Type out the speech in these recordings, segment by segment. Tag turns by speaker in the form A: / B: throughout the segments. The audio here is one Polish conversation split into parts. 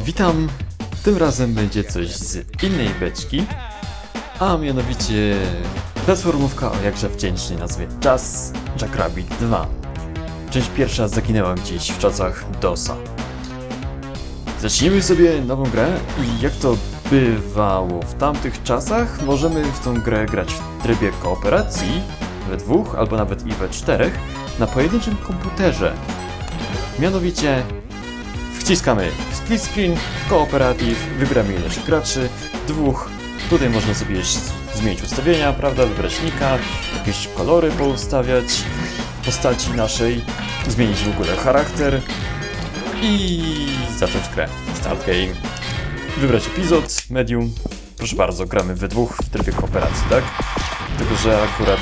A: Witam! Tym razem będzie coś z innej beczki, a mianowicie platformówka o jakże wdzięcznej nazwie Jackrabbit 2. Część pierwsza zaginęła gdzieś w czasach DOS-a. Zacznijmy sobie nową grę i jak to bywało w tamtych czasach, możemy w tą grę grać w trybie kooperacji, we dwóch albo nawet i we czterech, na pojedynczym komputerze. Mianowicie wciskamy split screen, kooperatyw, wybieramy ilość graczy, dwóch. Tutaj można sobie zmienić ustawienia, prawda, wybrać nika, jakieś kolory poustawiać postaci naszej, zmienić w ogóle charakter i zacząć grę. Start game. Wybrać epizod, medium. Proszę bardzo, gramy we dwóch w trybie kooperacji, tak? Tylko że akurat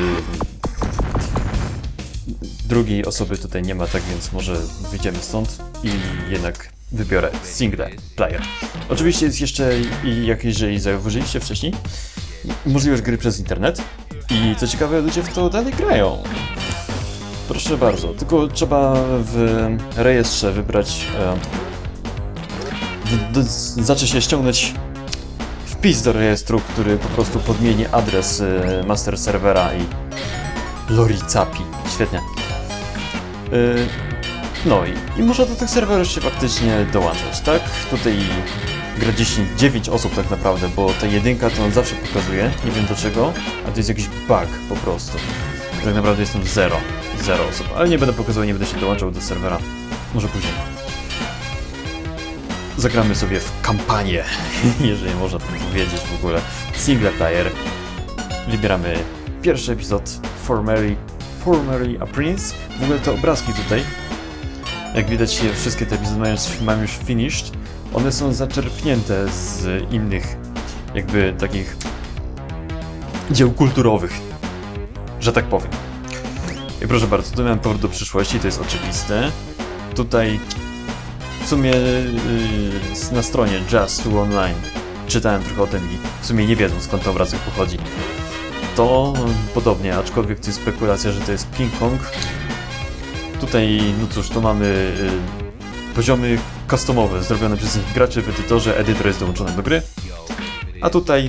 A: drugiej osoby tutaj nie ma, tak więc może wyjdziemy stąd i jednak wybiorę single player. Oczywiście jest jeszcze, jak jeżeli zauważyliście wcześniej, możliwość gry przez internet i co ciekawe, ludzie w to dalej grają. Proszę bardzo, tylko trzeba w rejestrze wybrać, zacznie się ściągnąć wpis do rejestru, który po prostu podmieni adres master serwera i Loricapi. Świetnie. No i można do tych serwerów się faktycznie dołączać, tak? Tutaj gra 9 osób tak naprawdę, bo ta jedynka to on zawsze pokazuje, nie wiem dlaczego, a to jest jakiś bug po prostu. Tak naprawdę jestem 0 osób, ale nie będę pokazywał, nie będę się dołączał do serwera, może później. Zagramy sobie w kampanię, jeżeli można tak powiedzieć w ogóle. Single player. Wybieramy pierwszy epizod, Formerly a Prince. W ogóle te obrazki tutaj, jak widać, wszystkie te epizody mają już finished. One są zaczerpnięte z innych, jakby takich dzieł kulturowych, że tak powiem. I proszę bardzo, tu miałem powrót do przyszłości, to jest oczywiste. Tutaj w sumie na stronie Just 2 Online czytałem trochę o tym i w sumie nie wiedzą, skąd ten obrazek pochodzi. To podobnie, aczkolwiek to jest spekulacja, że to jest King Kong. Tutaj, no cóż, to mamy poziomy customowe zrobione przez innych graczy w edytorze, edytor jest dołączony do gry. A tutaj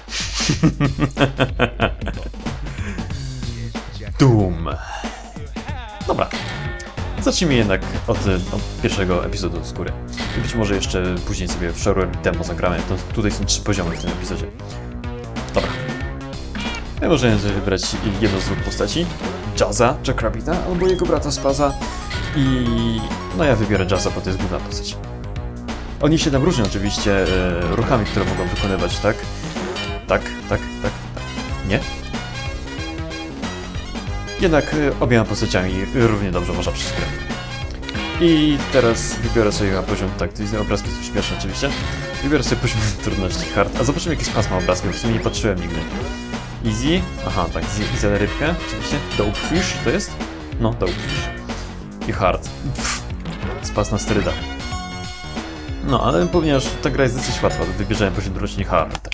A: Doom. Dobra, zacznijmy jednak od pierwszego epizodu z góry. I być może jeszcze później sobie w Shareware demo zagramy. Tutaj są 3 poziomy w tym epizodzie. Dobra. Ja możemy sobie wybrać jedną z dwóch postaci. Jazza, Jackrabbita, albo jego brata Spaza. I no ja wybiorę Jazza, bo to jest główna postać. Oni się tam różnią oczywiście ruchami, które mogą wykonywać, tak? Tak. Nie? Jednak obiema postaciami równie dobrze można przejść grę. I teraz wybiorę sobie na poziom, tak, te obrazki są śmieszne oczywiście. Wybiorę sobie poziom trudności hard, a zobaczymy jaki spas ma obrazki, bo w sumie nie patrzyłem nigdy. Easy, aha, tak, easy na rybkę, oczywiście. Dopefish to jest? No, dopefish. I hard. Spas na sterydach. No, ale ponieważ ta gra jest dosyć łatwa, wybierzemy poziom trudności hard.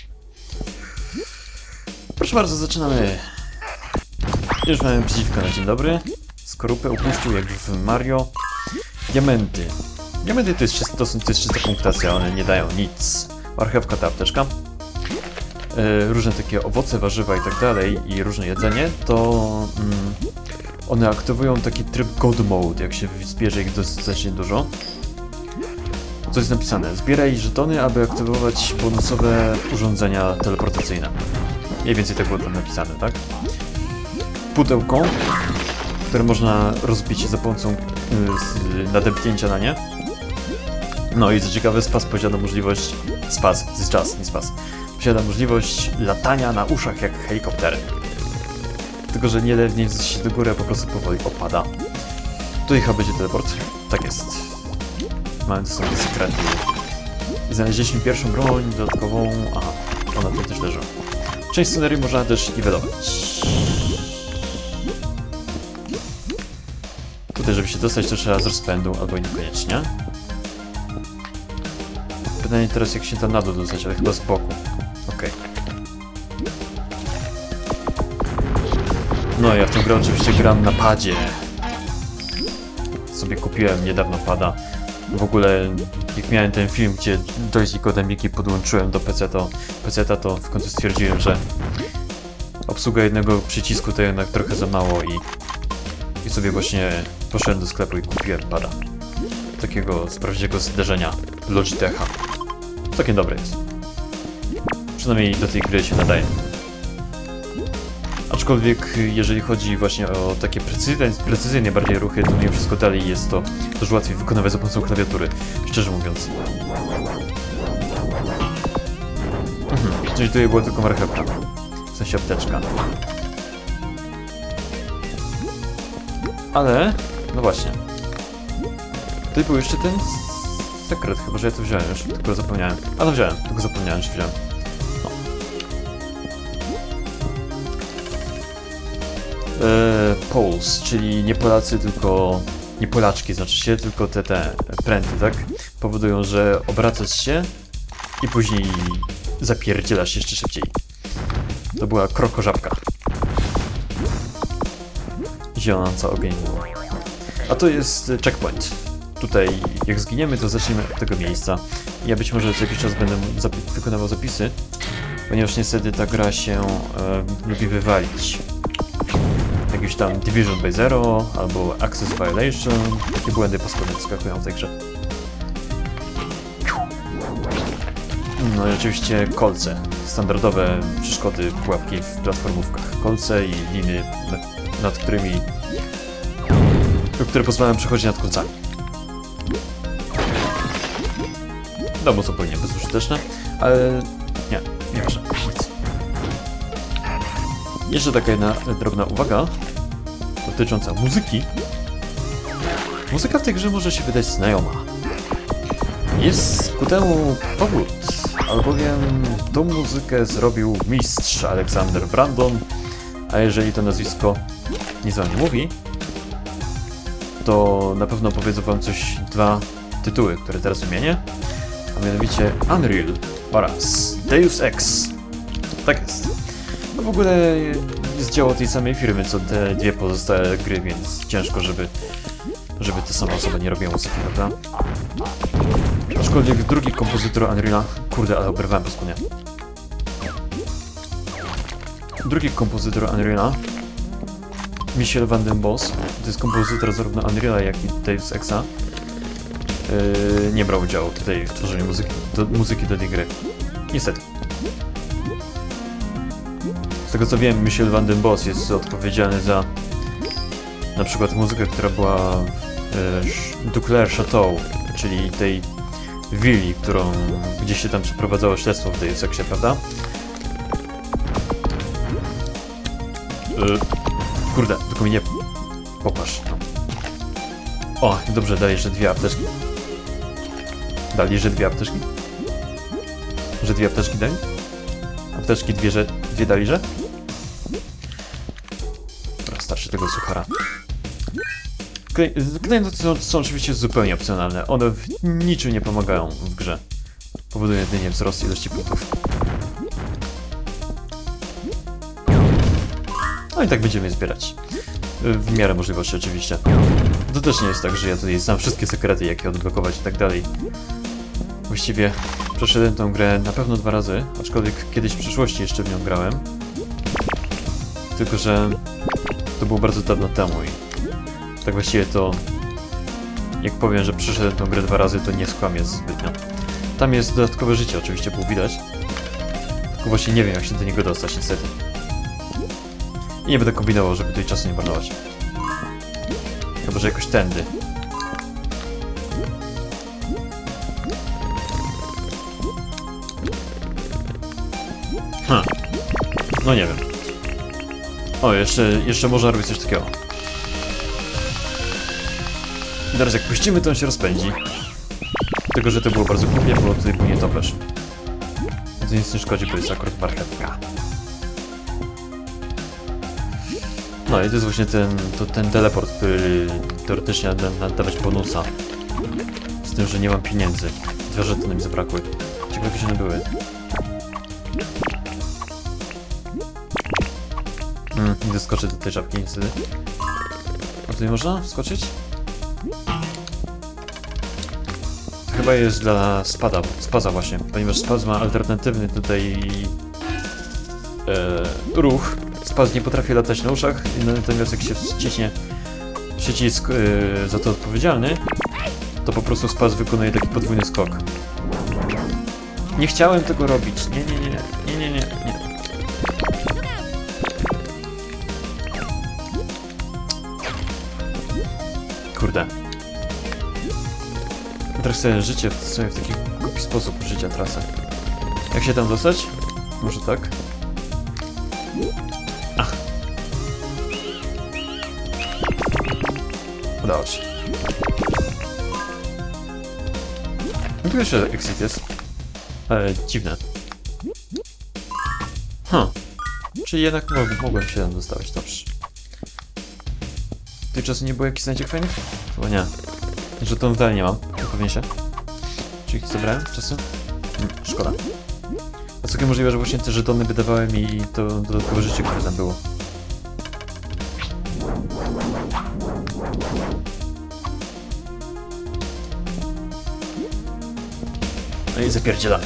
A: Proszę bardzo, zaczynamy. Już mamy przeciwko na dzień dobry. Skorupę upuścił jak w Mario. Diamenty. Diamenty to jest czysta punktacja, one nie dają nic. Marchewka to apteczka. Różne takie owoce, warzywa i tak dalej i różne jedzenie, to one aktywują taki tryb God Mode, jak się zbierze ich dosyć dużo. Co jest napisane? Zbieraj żetony, aby aktywować bonusowe urządzenia teleportacyjne. Mniej więcej tak było tam napisane, tak? Pudełko, które można rozbić za pomocą nadepnięcia na nie. No i co ciekawe, spas posiada możliwość... Spas, to jest czas, nie spas. Posiada możliwość latania na uszach jak helikopter. Tylko że nie wnieść się do góry, a po prostu powoli opada. Tutaj chyba będzie teleport. Tak jest. Mamy tu sobie sekrety. I znaleźliśmy pierwszą broń dodatkową. Aha, ona tutaj też leży. Część scenerii można też niwelować. Tutaj, żeby się dostać, to trzeba z rozpędu, albo i niekoniecznie. Pytanie teraz, jak się tam na dół dostać, ale chyba z boku. Okej. No, ja w tę grę oczywiście gram na padzie. Sobie kupiłem niedawno pada. W ogóle, jak miałem ten film, gdzie joystick Miki podłączyłem do PC-ta, to w końcu stwierdziłem, że obsługa jednego przycisku to jednak trochę za mało i sobie właśnie poszedłem do sklepu i kupiłem pada. Takiego z prawdziwego zderzenia Logitecha. Całkiem dobre jest. Przynajmniej do tej gry się nadaje. Aczkolwiek jeżeli chodzi właśnie o takie precyzyjne bardziej ruchy, to mimo wszystko dalej jest to dużo łatwiej wykonywać za pomocą klawiatury, szczerze mówiąc. Czyli tutaj była tylko marchewka, w sensie apteczka. Ale, no właśnie. Tutaj był jeszcze ten sekret, chyba że ja to wziąłem już, tylko zapomniałem. A no wziąłem, tylko zapomniałem, że wziąłem. Poles, czyli nie Polacy, tylko... nie Polaczki, znaczy się, tylko te pręty, tak? Powodują, że obracasz się i później zapierdzielasz jeszcze szybciej. To była krokożabka. Zionąca ogień. A to jest checkpoint. Tutaj, jak zginiemy, to zaczniemy od tego miejsca. Ja być może co jakiś czas będę wykonywał zapisy, ponieważ niestety ta gra się lubi wywalić. Jakieś tam Division by Zero, albo Access Violation. Takie błędy paskudne wyskakują w tej grze. No i oczywiście kolce. Standardowe przeszkody, pułapki w platformówkach. Kolce i liny, nad którymi... które pozwalają przechodzić nad kolcami. No bo zupełnie bezużyteczne, ale... nie ważne. Jeszcze taka jedna drobna uwaga dotycząca muzyki. Muzyka w tej grze może się wydać znajoma. Jest ku temu powód, albowiem tą muzykę zrobił mistrz Alexander Brandon, a jeżeli to nazwisko nic wam nie mówi, to na pewno powiedzą wam coś dwa tytuły, które teraz wymienię, a mianowicie Unreal oraz Deus Ex. Tak jest. No w ogóle jest dzieło tej samej firmy, co te dwie pozostałe gry, więc ciężko, żeby te same osoby nie robiły muzyki, prawda? Aczkolwiek drugi kompozytor Unreala... Kurde, ale oberwałem paskudnie. Drugi kompozytor Unreala, Michel van den Bos, to jest kompozytor zarówno Unreala, jak i Deus Exa, nie brał udziału tutaj w tworzeniu muzyki do tej gry. Niestety. Z tego co wiem, Michel van den Bos jest odpowiedzialny za na przykład muzykę, która była w Duclair Chateau, czyli tej willi, gdzie się tam przeprowadzało śledztwo w Deus Exie, prawda? Kurde, tylko mi nie popatrz. O, dobrze, dali jeszcze dwie apteczki. Dali, że dwie apteczki? Że dwie apteczki dali? Apteczki dwie dali, że? Dobra, starczy tego suchara. Klejnoty są oczywiście zupełnie opcjonalne. One w niczym nie pomagają w grze. Powodują jedynie wzrost ilości punktów. No i tak będziemy je zbierać. W miarę możliwości oczywiście. To też nie jest tak, że ja tutaj znam wszystkie sekrety, jak je odblokować i tak dalej. Właściwie przeszedłem tę grę na pewno 2 razy, aczkolwiek kiedyś w przyszłości jeszcze w nią grałem. Tylko że to było bardzo dawno temu i tak właściwie to... jak powiem, że przeszedłem tę grę 2 razy, to nie skłamię zbytnio. Tam jest dodatkowe życie, oczywiście było widać. Tylko właśnie nie wiem, jak się do niego dostać niestety. I nie będę kombinował, żeby tutaj czasu nie marnować. Chyba że jakoś tędy. No nie wiem. O, jeszcze można robić coś takiego. I teraz jak puścimy, to on się rozpędzi. Tylko, że to było bardzo głupie, bo tutaj był nietoperz. To nic nie szkodzi, bo jest akurat marchewka. No i to jest właśnie ten teleport, który teoretycznie dawać bonusa. Z tym, że nie mam pieniędzy. 2 żetony mi zabrakły. Ciekawe, gdzie one były. Nie doskoczę do tej żabki niestety. A tutaj można wskoczyć? To chyba jest dla Spaza właśnie, ponieważ Spaz ma alternatywny tutaj ruch. Spaz nie potrafi latać na uszach, natomiast jak się wciśnie przycisk za to odpowiedzialny, to po prostu Spaz wykonuje taki podwójny skok. Nie chciałem tego robić. Nie. Kurde. Teraz sobie życie sobie w taki głupi sposób życia trasę. Jak się tam dostać? Może tak? Ach. Udało się. No tu jeszcze exit jest. Ale dziwne. Czyli jednak mogłem się tam dostawać, dobrze. Tej czasu nie było jakichś znajdziek fajnych? Chyba nie. Że to dalej nie mam, upewnię się. Czy ich zabrałem czasu? Szkoda. A całkiem możliwe, że właśnie te żetony wydawały mi to dodatkowe życie, które tam było. No i zapierdzielamy.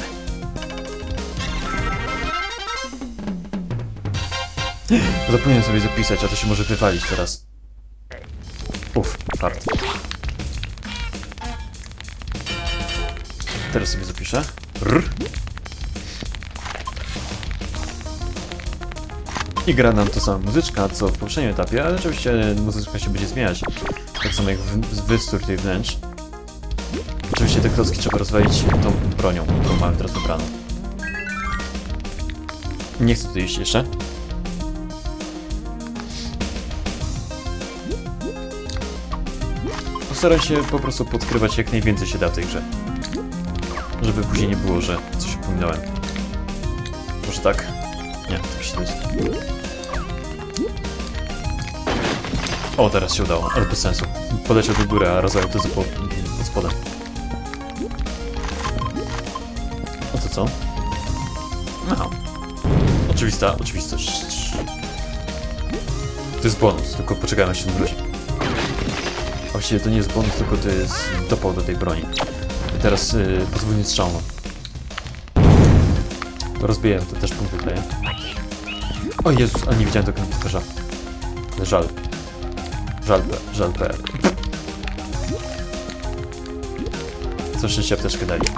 A: Zapomniałem sobie zapisać, a to się może wywalić teraz. Uff, fart. Teraz sobie zapiszę. I gra nam to sama muzyczka, co w poprzednim etapie, ale oczywiście muzyczka się będzie zmieniać. Tak samo jak wystór tej wnętrz. Oczywiście te klocki trzeba rozwalić tą bronią, którą mamy teraz wybraną. Nie chcę tu iść jeszcze. Postaram się po prostu podkrywać jak najwięcej się da w tej grze. Żeby później nie było, że coś upominałem. Może tak? Nie, tak się jest. O, teraz się udało, ale bez sensu. Poleciał do góry, a rozwalił to pod spodem. A to co? Aha. Oczywista oczywistość. To jest bonus, tylko poczekajmy, aż się wróci. Właściwie to nie jest bonus, tylko to jest dopał do tej broni. I teraz podwójny strzał. Rozbiję, to też punkt wydaje. O Jezus, a nie widziałem tego komputerza. Żal. Żal.pl. Co szczęście apteczkę dali.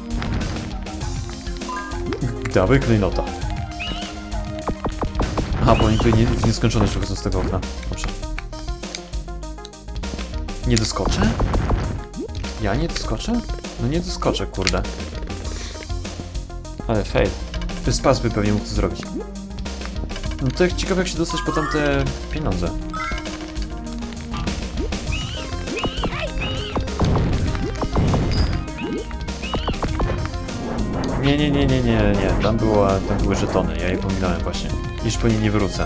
A: Dawaj klejnota. Aha, bo oni tutaj w nieskończoność wychodzą z tego okna. Dobrze. Nie doskoczę? Ja nie doskoczę? No nie doskoczę, kurde. Ale fail. To jest Spaz by pewnie mógł to zrobić. No to jak ciekawe jak się dostać po tamte pieniądze. Nie. Tam były żetony, ja je pominąłem właśnie. Już po nim nie wrócę.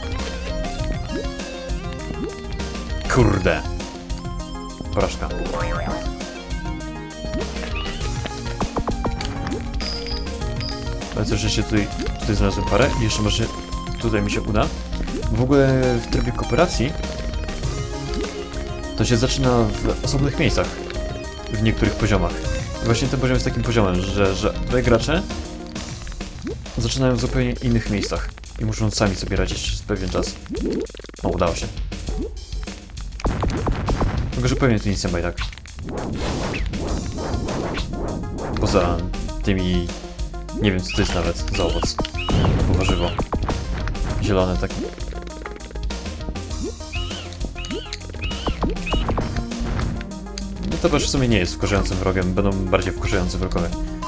A: Kurde. Porażka. Ale co, że się tutaj znalazłem parę i jeszcze może tutaj mi się uda. W ogóle w trybie kooperacji to się zaczyna w osobnych miejscach. W niektórych poziomach. I właśnie ten poziom jest takim poziomem, że dwaj gracze zaczynają w zupełnie innych miejscach. I muszą sami sobie radzić przez pewien czas. O, udało się. Tylko, że pewnie tu nic nie ma i tak. Poza tymi... Nie wiem co to jest nawet za owoc. Albo warzywo. Zielone takie. No to też w sumie nie jest wkurzającym wrogiem, będą bardziej wkurzający wrogowie.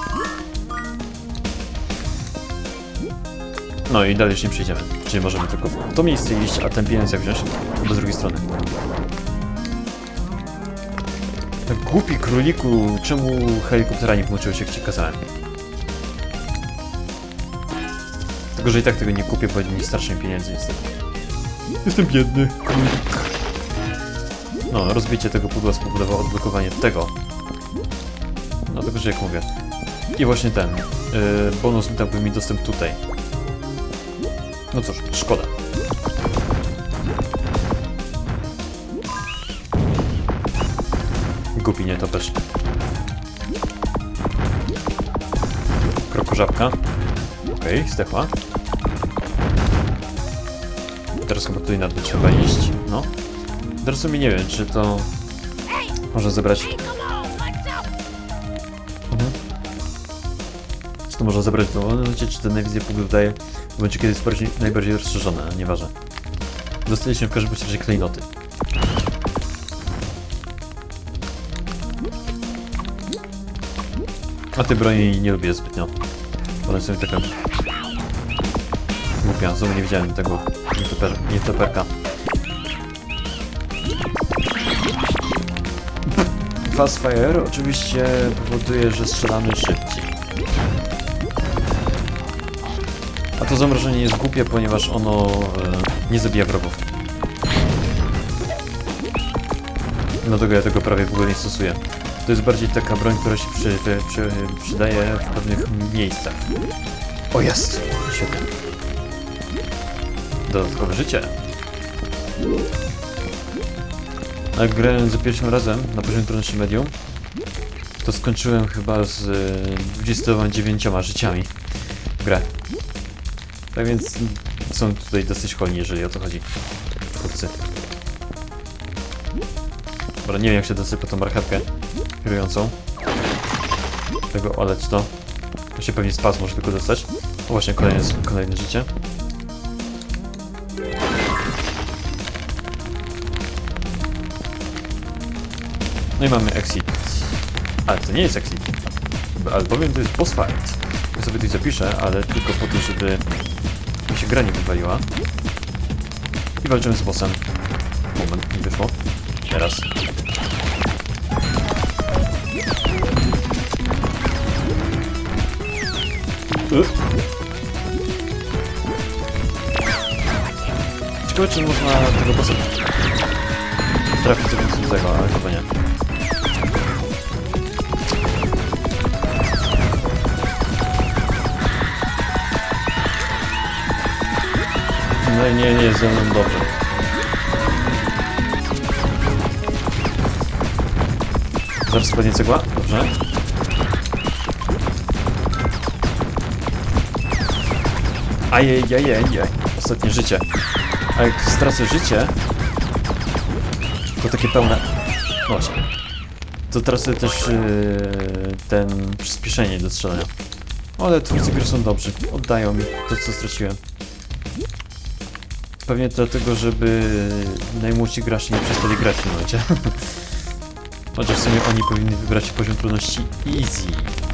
A: No i dalej już nie przejdziemy. Czyli możemy tylko w to miejsce iść, a ten pieniądz jak wziąć? Do drugiej strony. Głupi króliku, czemu helikoptera nie włączyłeś jak ci kazałem? Tylko, że i tak tego nie kupię, bo nie starczy mi pieniędzy niestety. Jestem biedny. No, rozbicie tego pudła spowodowało odblokowanie tego. No, tylko, że jak mówię. I właśnie ten. Bonus dałby mi dostęp tutaj. No cóż, szkoda. Głupi nie to też. żabka. Okej, zdechła. Teraz chyba tutaj na dół trzeba iść. No. Teraz sobie nie wiem, czy to można zebrać. Czy to można zebrać w dowolnym momencie, czy ten wizję punktów daje w momencie, kiedy jest najbardziej rozszerzone, a nieważne. Dostaliśmy w każdym razie klejnoty. A tej broni nie lubię zbytnio. Ona jest taka głupia, znowu nie widziałem tego nietoperka. Fast Fire oczywiście powoduje, że strzelamy szybciej. A to zamrożenie jest głupie, ponieważ ono nie zabija wrogów. Dlatego ja tego prawie w ogóle nie stosuję. To jest bardziej taka broń, która się przydaje w pewnych miejscach. O, jest! Świetnie. Dodatkowe życie. Jak grałem za pierwszym razem na poziomie trudności medium, to skończyłem chyba z 29 życiami w grę. Tak więc są tutaj dosyć hojni, jeżeli o to chodzi. Chłopcy. Dobra, nie wiem jak się dosypę tą marchewkę kierującą. Tego oleć to. To się pewnie spas może tylko dostać. O właśnie, kolejne życie. No i mamy exit. Ale to nie jest exit. Albowiem to jest boss fight. Ja sobie tutaj zapiszę, ale tylko po to, żeby mi się gra nie wywaliła. I walczymy z bossem. Moment, nie wyszło. Teraz. Ciekawe, czy można tego bossa trafić do końca, ale chyba nie. No i nie jest ze mną dobrze. Zaraz spadnie cegła? Dobrze. Ajajajajaj. Ostatnie życie. A jak stracę życie, to takie pełne... No właśnie. To tracę też ten przyspieszenie do strzelania. Ale twórcy gry są dobrzy. Oddają mi to, co straciłem. Pewnie dlatego, żeby najmłodsi gracze nie przestali grać w tym momencie. Chociaż w sumie oni powinni wybrać poziom trudności easy.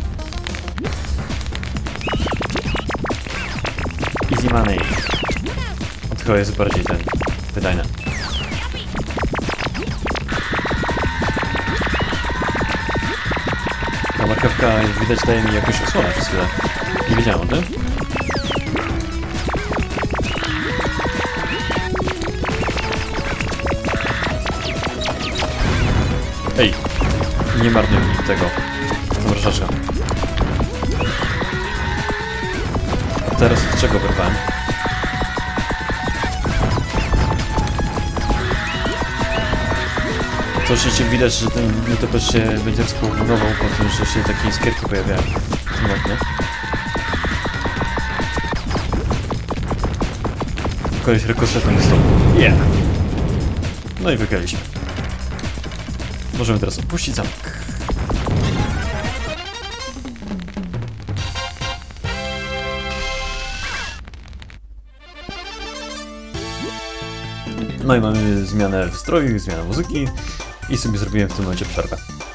A: Easy money. To chyba jest bardziej ten wydajne. Ta markewka, jak widać, daje mi jakąś osłonę przez chwilę. Nie wiedziałem o tym. Ej, nie marnuj mi tego. Zamrażaczka. A teraz od czego wyrwałem? To oczywiście widać, że ten nietoperz się będzie rozpołowował po tym, że się takie iskierki pojawiają. Mocno. Koleś rekosetem dostał. Yeah! No i wygraliśmy. Możemy teraz opuścić zamek. No i mamy zmianę w stroju, zmianę muzyki i sobie zrobiłem w tym momencie przerwę.